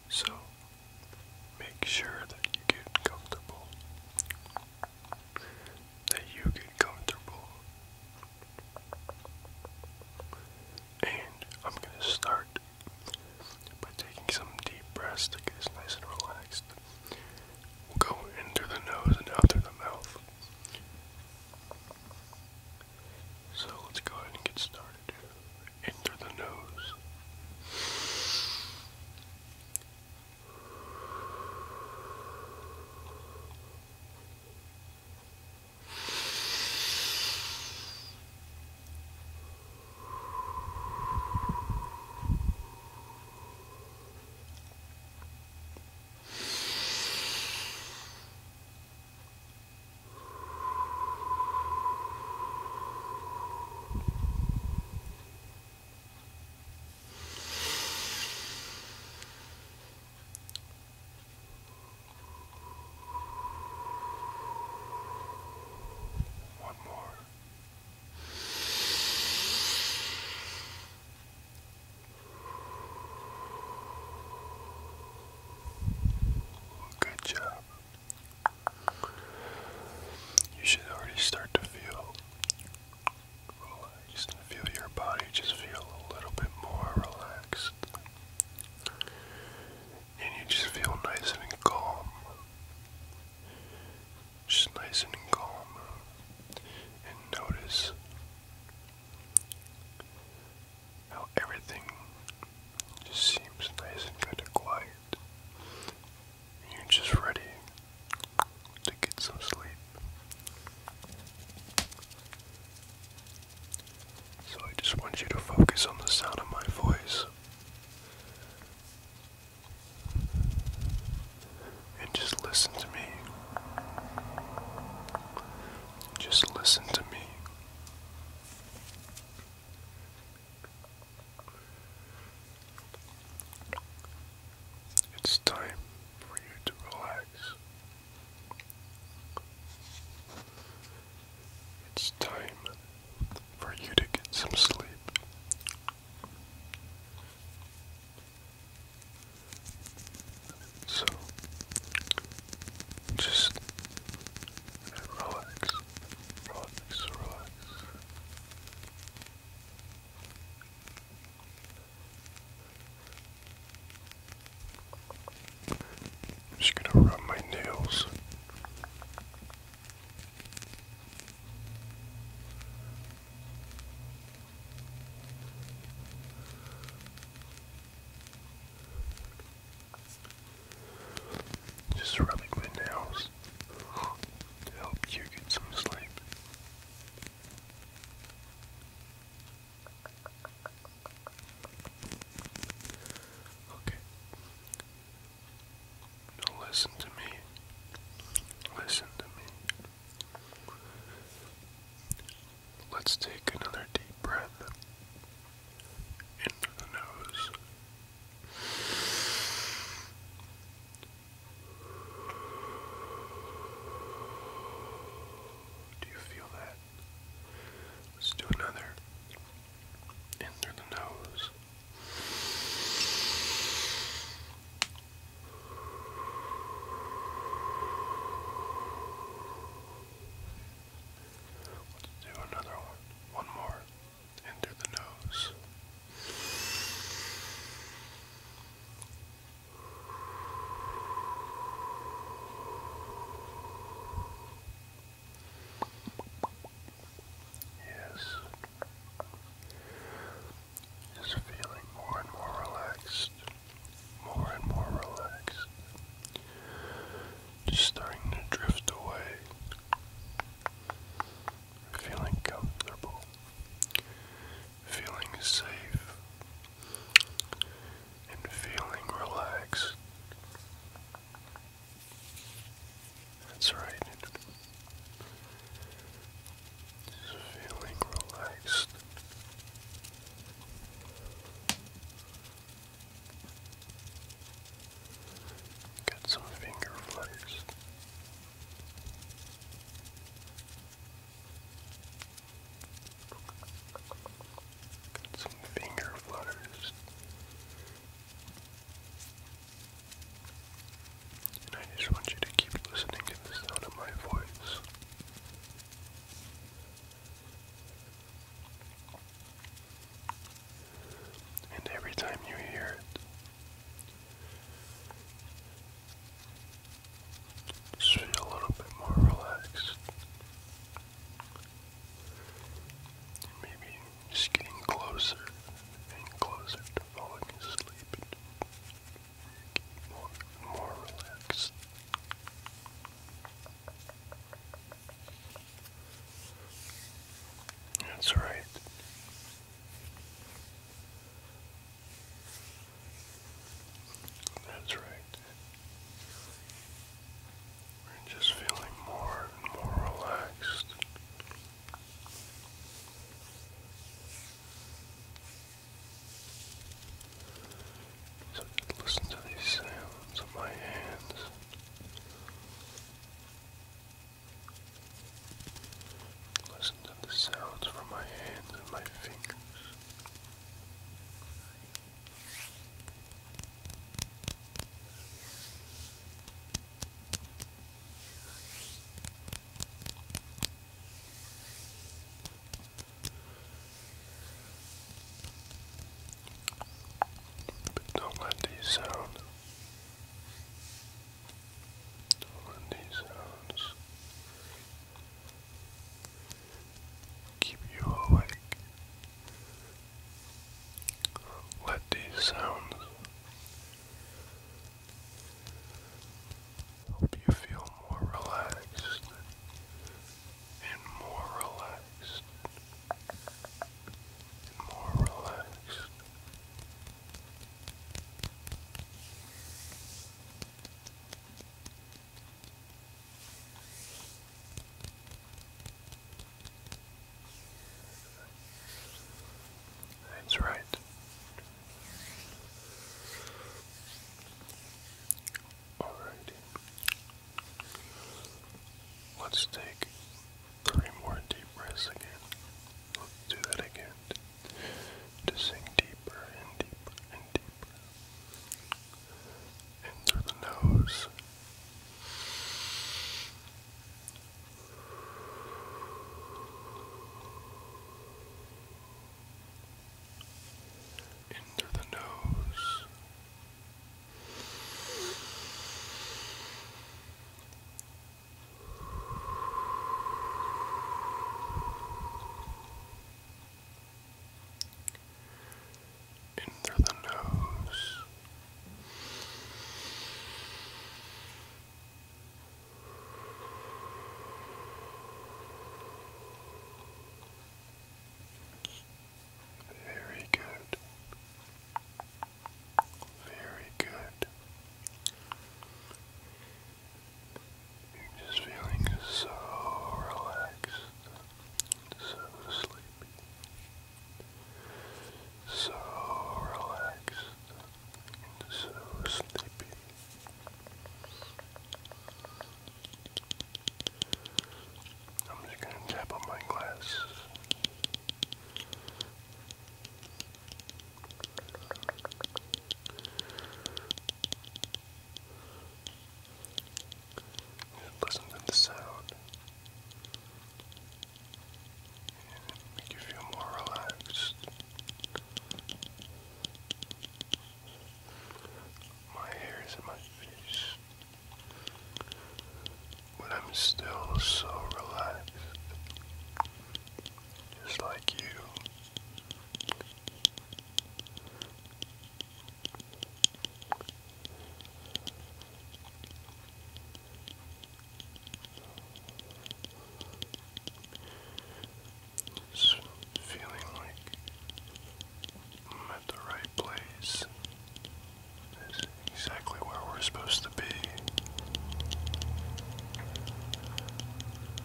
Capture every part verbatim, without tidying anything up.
So make sure that you get comfortable. That you get comfortable. And I'm gonna start by taking some deep breaths to get us nice and relaxed. We'll go in through the nose and out through the mouth. So let's go ahead and get started. In through the nose. One more. Good job. You should already start to feel relaxed and feel your body just feel a little bit more relaxed. And you just feel nice and calm. Just nice and calm. And notice how everything just seems nice and kind of quiet. And you're just ready to get some sleep. So I just want you to focus on the sound of my voice. And just listen to me. Just listen to me. It's time for you to relax. It's time for you to get some sleep. So, just relax, relax, relax. I'm just gonna rub my nails. Just rubbing my nails to help you get some sleep. Okay. Now listen to me. Listen to me. Let's take another deep breath in through the nose. Do you feel that? Let's do another in through the nose. Let's do another one. One more. just want you to keep listening to the sound of my voice. And every time you hear it, just feel a little bit more relaxed. Maybe just getting closer and closer to falling asleep. More and more relaxed. That's right. That's right. We're just feeling more and more relaxed. So just listen to these sounds of my hands. Listen to the sounds from my hands and my fingers. But don't let these sounds, don't let these sounds keep you awake. Let these sounds help you feel more relaxed and more relaxed and more relaxed. That's right. Alrighty. Let's take three more deep breaths again. Let's do that again. To sink deeper and deeper and deeper. In through the nose. In through the nose. In through the nose. Very good. Very good. You're just feeling so relaxed, so sleepy, so relaxed, and so sleepy. I'm just gonna tap on my glasses. Listen to the sound and make you feel more relaxed. My hair is in my face, but I'm still so relaxed, just like you. Just feeling like I'm at the right place. This is exactly where we're supposed to be.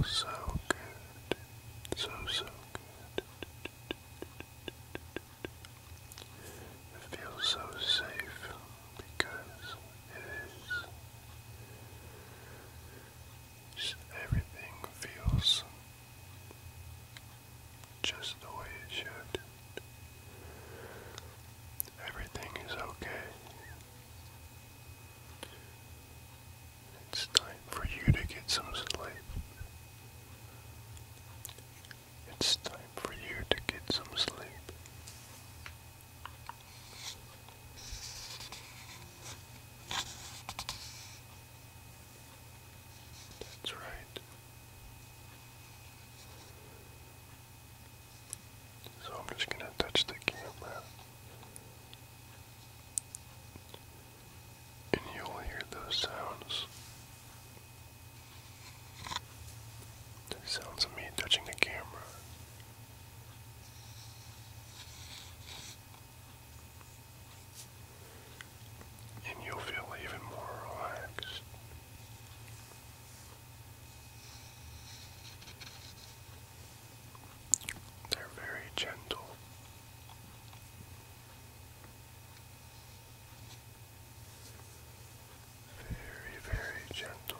feels so good. So, so good. It feels so safe because it is. Just everything feels just the way it should. Everything is okay. It's time for you to get some sleep. It's time for you to get some sleep. That's right. So I'm just gonna touch the camera. And you'll hear those sounds. The sounds of me touching the camera. And you'll feel even more relaxed. They're very gentle. Very, very gentle.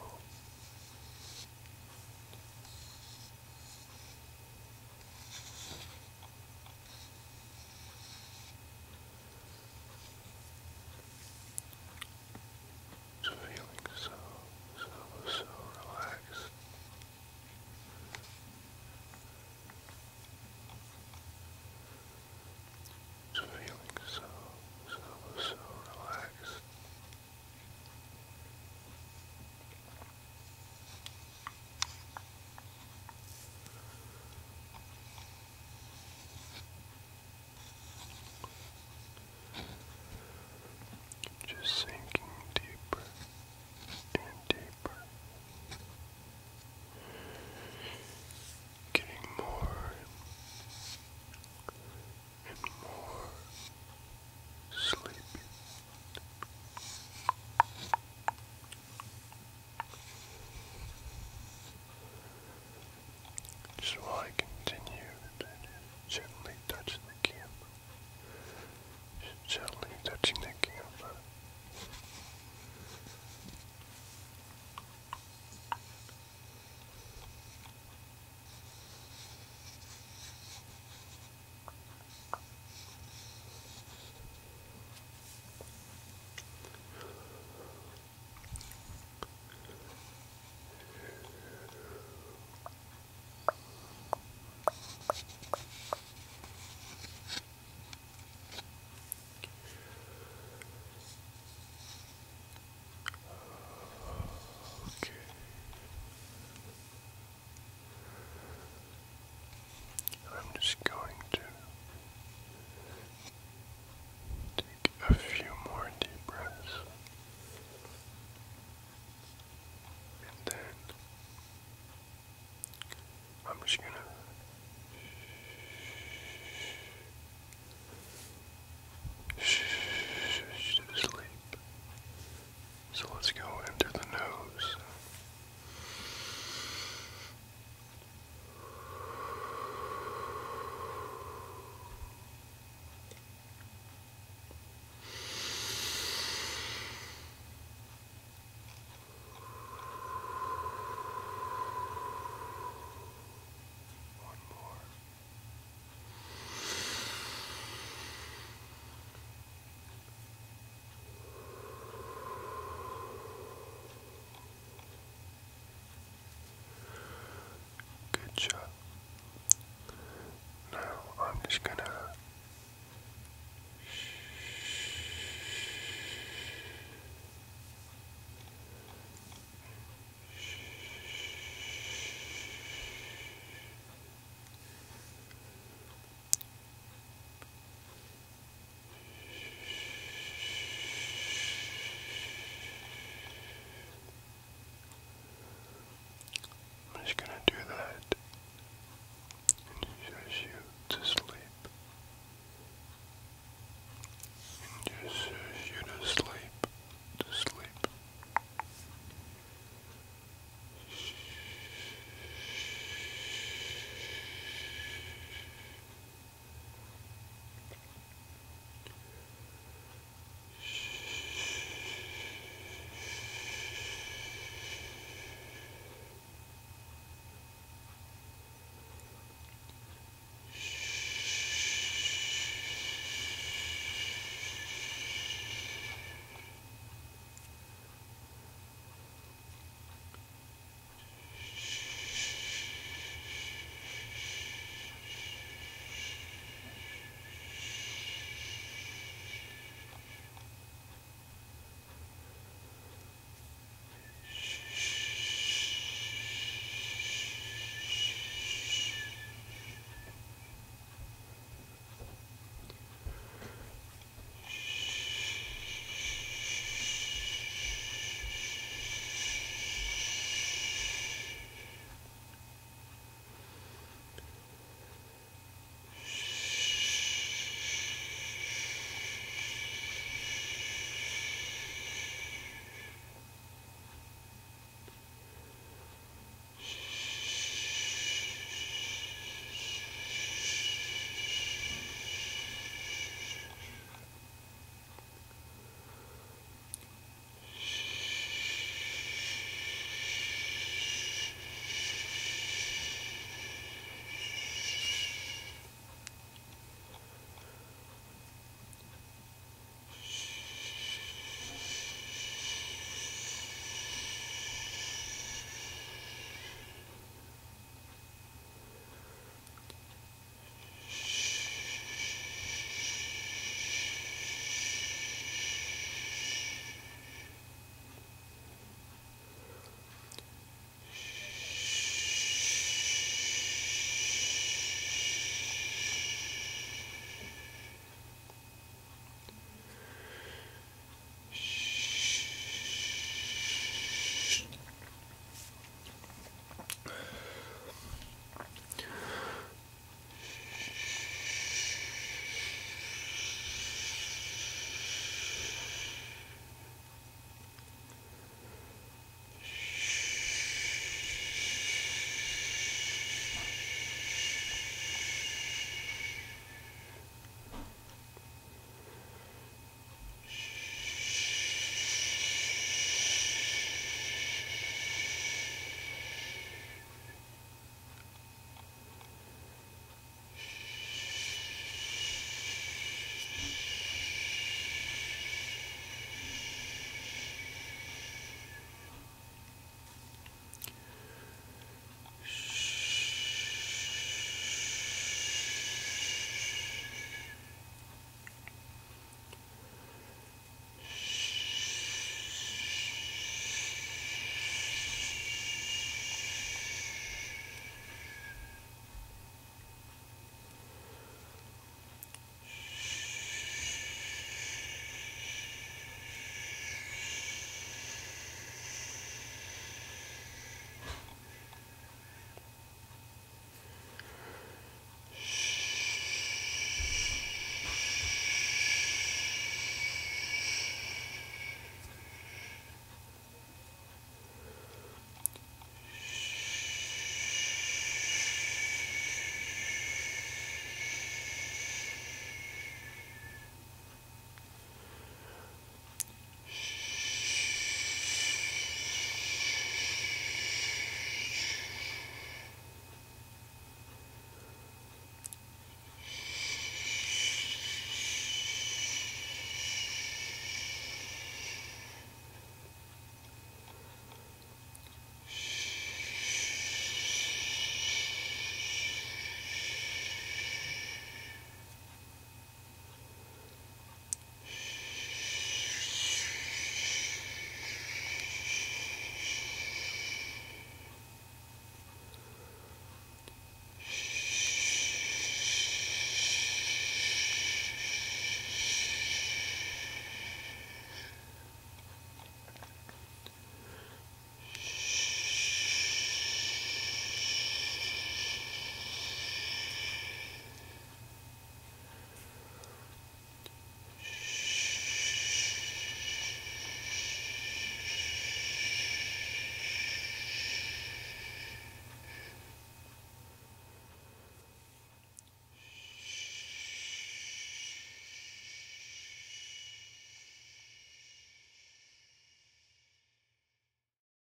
Just feeling so, so, so relaxed. Just feeling so, so, so relaxed. Just sinking deeper and deeper. Getting more and more sleepy. Just while I continue to gently touch the camera. Just gently touching the camera. Okay. I'm just going to take a few more deep breaths. And then I'm just gonna